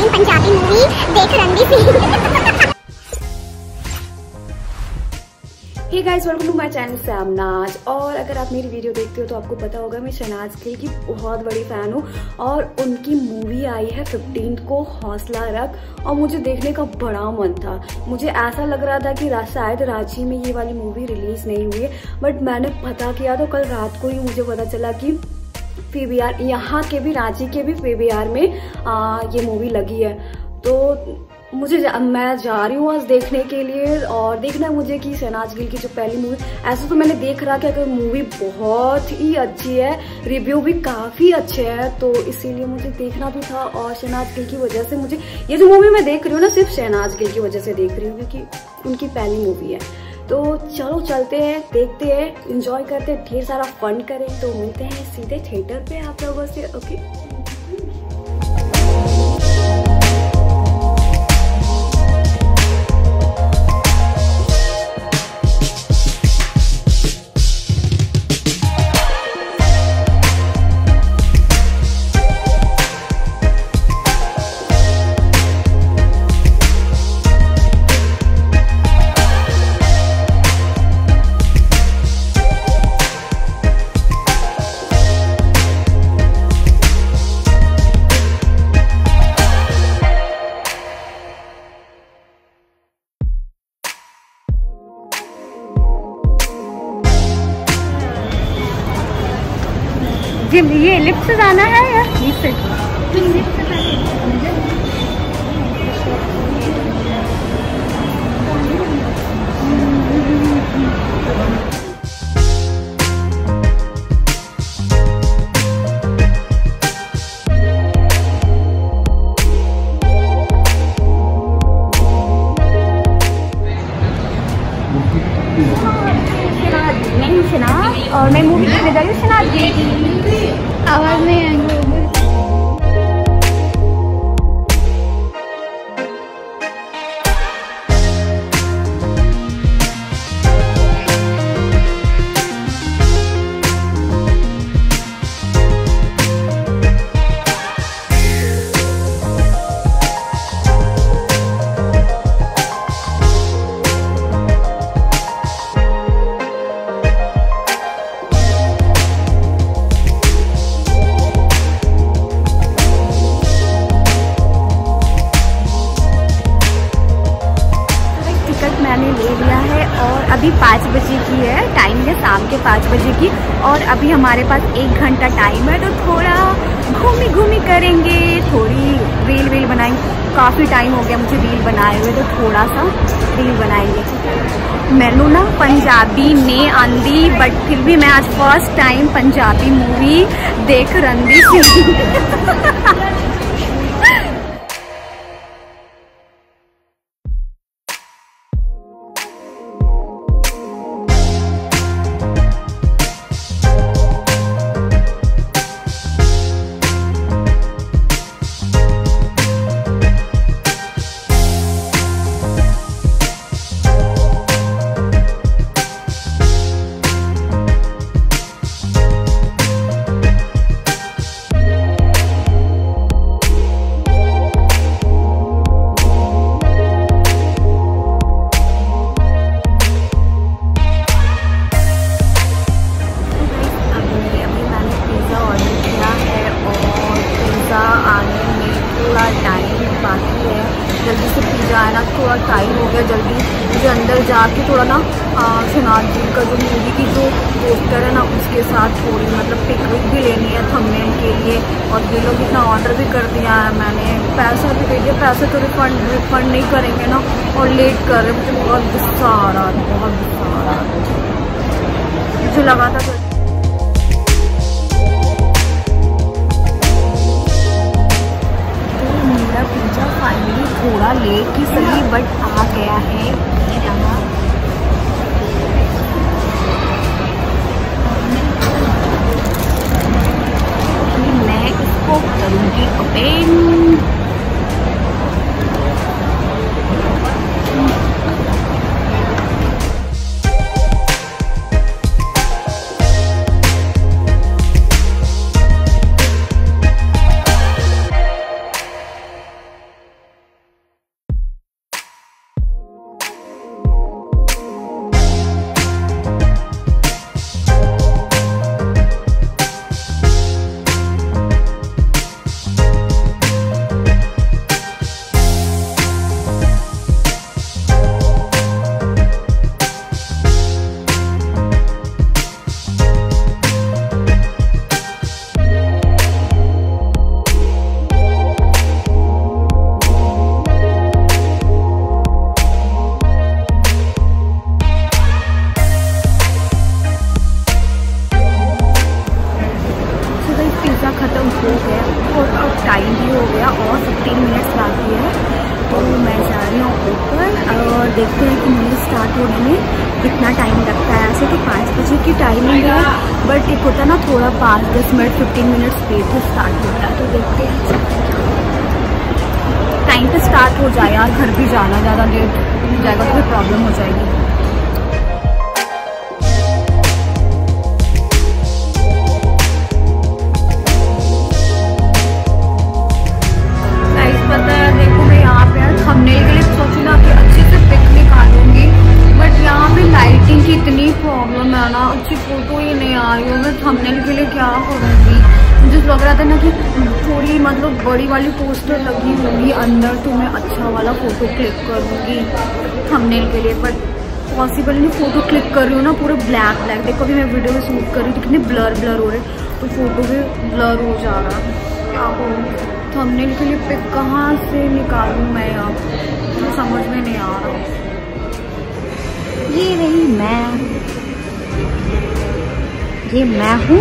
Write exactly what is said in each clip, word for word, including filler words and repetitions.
Time Punjabi movie देख रही थी। Hey guys, welcome to my channel Shamnaz. और अगर आप मेरी वीडियो देखते हो तो आपको पता होगा मैं शहनाज गिल की बहुत बड़ी फैन हूँ और उनकी मूवी आई है फिफ्टींथ को हौसला रख, और मुझे देखने का बड़ा मन था। मुझे ऐसा लग रहा था कि शायद रांची में ये वाली मूवी रिलीज नहीं हुई है, बट मैंने पता किया तो कल रात को ही मुझे पता चला कि पीवीआर, यहाँ के भी, रांची के भी पीवीआर में आ, ये मूवी लगी है। तो मुझे जा, मैं जा रही हूँ आज देखने के लिए, और देखना है मुझे कि शहनाज गिल की जो पहली मूवी, ऐसा तो मैंने देख रहा कि मूवी बहुत ही अच्छी है, रिव्यू भी काफी अच्छे हैं, तो इसीलिए मुझे देखना भी था। और शहनाज गिल की वजह से मुझे ये जो मूवी मैं देख रही हूँ ना, सिर्फ शहनाज गिल की वजह से देख रही हूँ, क्योंकि उनकी पहली मूवी है। तो चलो चलते हैं, देखते हैं, एंजॉय करते हैं, ढेर सारा फन करें। तो मिलते हैं सीधे थिएटर पे आप लोगों से। ओके, ये लिफ्ट से जाना है या लिफ्ट से? और मैं मूवी देखने जा रही हूँ शहनाज गिल की। आवाज नहीं आएंगे। अभी पाँच बजे की है, टाइम है शाम के पाँच बजे की, और अभी हमारे पास एक घंटा टाइम है, तो थोड़ा घूमी घूमी करेंगे, थोड़ी रील वील बनाएंगे। काफ़ी टाइम हो गया मुझे रील बनाए हुए, तो थोड़ा सा रील बनाएंगे। मैनू ना पंजाबी नहीं आंदी, बट फिर भी मैं आज फर्स्ट टाइम पंजाबी मूवी देख रही थी। जल्दी से पिज़्ज़ा है ना, थोड़ा टाइम हो गया, जल्दी मुझे अंदर जाके थोड़ा ना शहनाज गिल का जो मूवी की जो पोस्टर है ना, उसके साथ थोड़ी मतलब पिक भी लेनी है थंबनेल के लिए। और ये लोग इतना ऑर्डर भी कर दिया है मैंने, पैसा भी दे दिया, पैसे तो रिफंड रिफंड नहीं करेंगे ना, और लेट कर रहे। मुझे बहुत गुस्सा आ रहा है, बहुत गुस्सा आ रहा है। मुझे लगा था पिज़्ज़ा फाइनली थोड़ा लेट ही सही बट आ गया है यहाँ। मैं इसको करूँगी ओपन। स्टार्ट होने में कितना टाइम लगता है। ऐसे तो पाँच बजे की टाइमिंग है, बट एक होता है ना थोड़ा पाँच दस मिनट फिफ्टीन मिनट्स लेट से स्टार्ट होता है। तो देखते हैं टाइम पे स्टार्ट हो जाए यार, घर भी जाना, ज़्यादा लेट हो जाएगा तो फिर प्रॉब्लम हो जाएगी। थंबनेल के लिए सोची ना कि अच्छे से पिक निकालूंगी, बट यहाँ पे लाइटिंग की इतनी प्रॉब्लम है ना, अच्छी फोटो ही नहीं आ रही है। मैं थंबनेल के लिए क्या करूँगी? मुझे लग रहा था ना कि थोड़ी मतलब बड़ी वाली पोस्टर लगी होगी अंदर तो मैं अच्छा वाला फोटो क्लिक करूँगी थंबनेल के लिए, बट पॉसिबल नहीं। फोटो क्लिक कर रही हूँ ना पूरे ब्लैक ब्लैक, देखो अभी मैं वीडियो में शूट कर रही हूँ कितने ब्लर ब्लर हो रहे, तो फोटो भी ब्लर हो जा रहा है। क्या करूँ? थंबनेल के लिए पिक कहाँ से निकालूं मैं यार, मुझे समझ में नहीं आ रहा। ये रही मैं, ये मैं हूँ।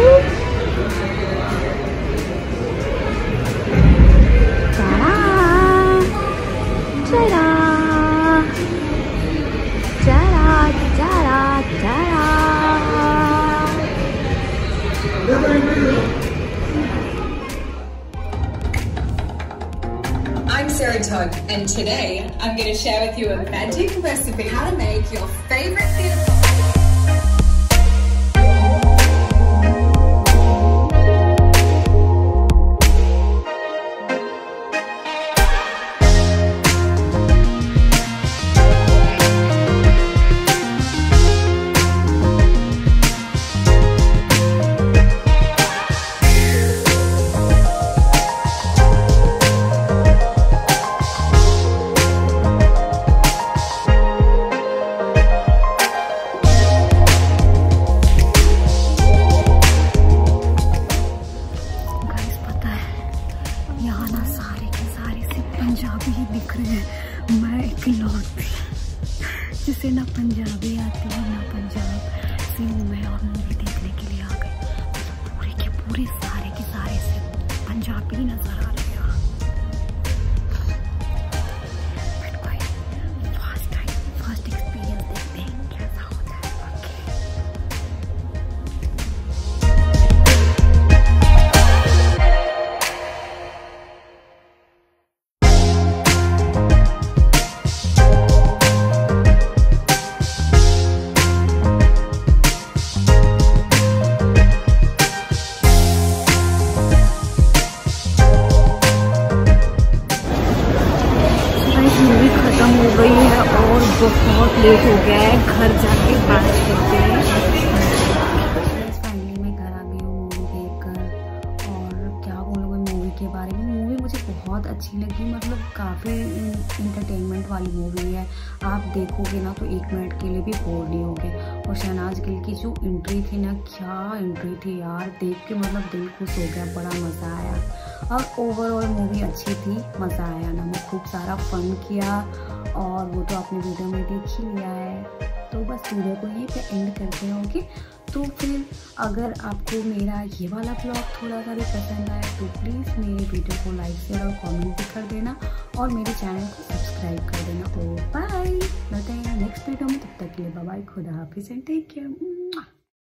चला चला चला चला चला। I'm Sarah Tug, and today I'm going to share with you a magic recipe how to make your favorite theatre. जिसे ना पंजाबी आती है ना पंजाब से, मैं और मूवी देखने के लिए आ गई। तो पूरे के पूरे सारे के सारे से पंजाबी नजर आ रहे हैं। बट भाई फर्स्ट टाइम फर्स्ट एक्सपीरियंस देखते हैं कैसा होता है। मूवी खत्म हो गई है और बहुत लेट हो गया है, घर जाके बात करते हैं। फाइनली मैं घर आ गई हूँ मूवी देखकर, और क्या बोलूँगा मूवी के बारे में। मूवी मुझे बहुत अच्छी लगी, मतलब काफ़ी इंटरटेनमेंट वाली मूवी है। आप देखोगे ना तो एक मिनट के लिए भी बोर नहीं होगे। और शहनाज गिल की जो एंट्री थी ना, क्या एंट्री थी यार, देख के मतलब दिल खुश हो गया, बड़ा मज़ा आया। और ओवरऑल मूवी अच्छी थी, मज़ा आया ना, मैं खूब सारा फन किया, और वो तो आपने वीडियो में देख ही लिया है। तो बस वीडियो को यहीं पे एंड करते हैं। ओके, तो फिर अगर आपको मेरा ये वाला ब्लॉग थोड़ा सा भी पसंद आए तो प्लीज़ मेरे वीडियो को लाइक शेयर और कमेंट भी कर देना, और मेरे चैनल को सब्सक्राइब कर देना। तो बाय, मिलते हैं नेक्स्ट वीडियो में, तब तक के लिए बाय बाय, खुदा हाफिज़ एंड टेक केयर।